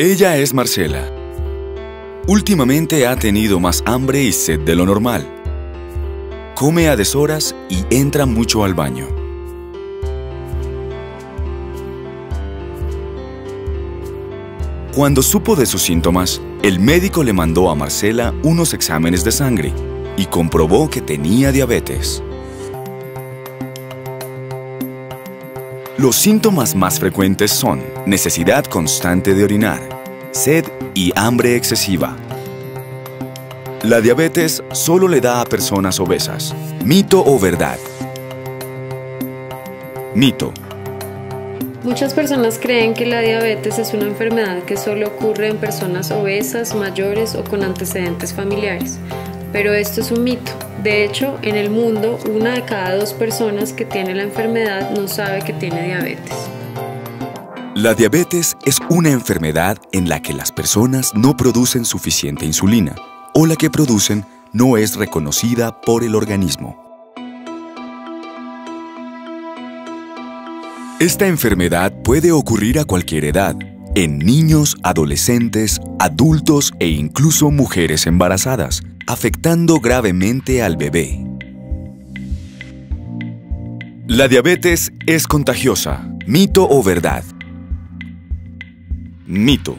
Ella es Marcela. Últimamente ha tenido más hambre y sed de lo normal. Come a deshoras y entra mucho al baño. Cuando supo de sus síntomas, el médico le mandó a Marcela unos exámenes de sangre y comprobó que tenía diabetes. Los síntomas más frecuentes son necesidad constante de orinar, sed y hambre excesiva. La diabetes solo le da a personas obesas. ¿Mito o verdad? Mito. Muchas personas creen que la diabetes es una enfermedad que solo ocurre en personas obesas, mayores o con antecedentes familiares. Pero esto es un mito. De hecho, en el mundo, 1 de cada 2 personas que tiene la enfermedad no sabe que tiene diabetes. La diabetes es una enfermedad en la que las personas no producen suficiente insulina o la que producen no es reconocida por el organismo. Esta enfermedad puede ocurrir a cualquier edad, en niños, adolescentes, adultos e incluso mujeres embarazadas, afectando gravemente al bebé. La diabetes es contagiosa. ¿Mito o verdad? Mito.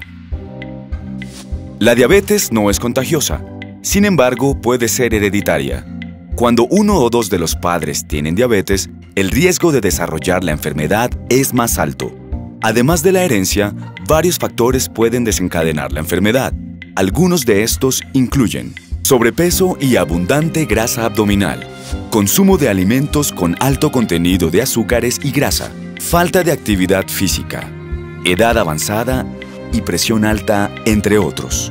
La diabetes no es contagiosa. Sin embargo, puede ser hereditaria. Cuando 1 o 2 de los padres tienen diabetes, el riesgo de desarrollar la enfermedad es más alto. Además de la herencia, varios factores pueden desencadenar la enfermedad. Algunos de estos incluyen sobrepeso y abundante grasa abdominal, consumo de alimentos con alto contenido de azúcares y grasa, falta de actividad física, edad avanzada y presión alta, entre otros.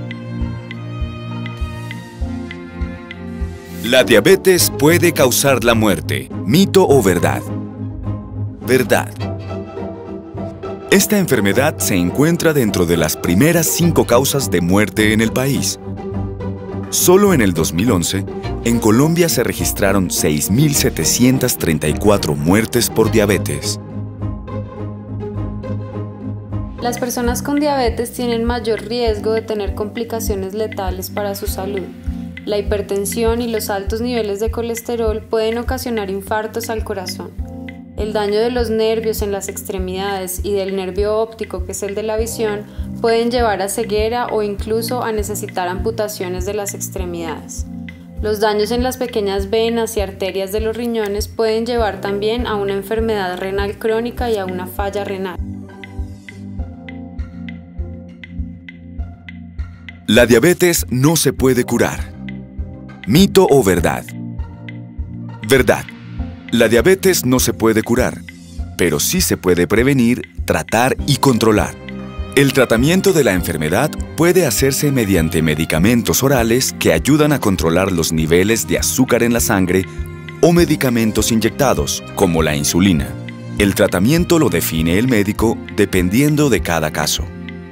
La diabetes puede causar la muerte. ¿Mito o verdad? Verdad. Esta enfermedad se encuentra dentro de las primeras 5 causas de muerte en el país. Solo en el 2011, en Colombia se registraron 6.734 muertes por diabetes. Las personas con diabetes tienen mayor riesgo de tener complicaciones letales para su salud. La hipertensión y los altos niveles de colesterol pueden ocasionar infartos al corazón. El daño de los nervios en las extremidades y del nervio óptico, que es el de la visión, pueden llevar a ceguera o incluso a necesitar amputaciones de las extremidades. Los daños en las pequeñas venas y arterias de los riñones pueden llevar también a una enfermedad renal crónica y a una falla renal. La diabetes no se puede curar. ¿Mito o verdad? Verdad. La diabetes no se puede curar, pero sí se puede prevenir, tratar y controlar. El tratamiento de la enfermedad puede hacerse mediante medicamentos orales que ayudan a controlar los niveles de azúcar en la sangre o medicamentos inyectados, como la insulina. El tratamiento lo define el médico dependiendo de cada caso.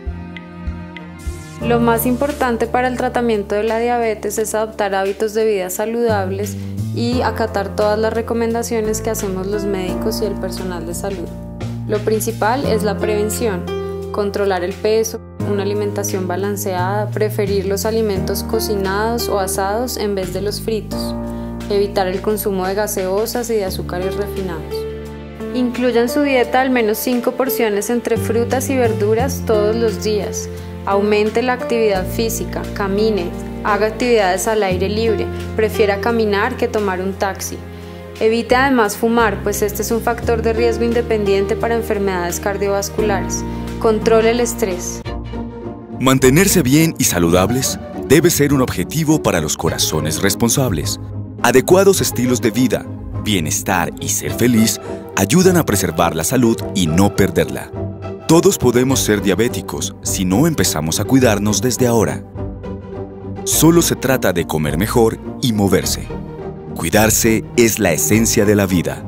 Lo más importante para el tratamiento de la diabetes es adoptar hábitos de vida saludables y acatar todas las recomendaciones que hacemos los médicos y el personal de salud. Lo principal es la prevención, controlar el peso, una alimentación balanceada, preferir los alimentos cocinados o asados en vez de los fritos, evitar el consumo de gaseosas y de azúcares refinados. Incluya en su dieta al menos 5 porciones entre frutas y verduras todos los días. Aumente la actividad física, camine, haga actividades al aire libre, prefiera caminar que tomar un taxi. Evite además fumar, pues este es un factor de riesgo independiente para enfermedades cardiovasculares. Controle el estrés. Mantenerse bien y saludables debe ser un objetivo para los corazones responsables. Adecuados estilos de vida, bienestar y ser feliz ayudan a preservar la salud y no perderla. Todos podemos ser diabéticos si no empezamos a cuidarnos desde ahora. Solo se trata de comer mejor y moverse. Cuidarse es la esencia de la vida.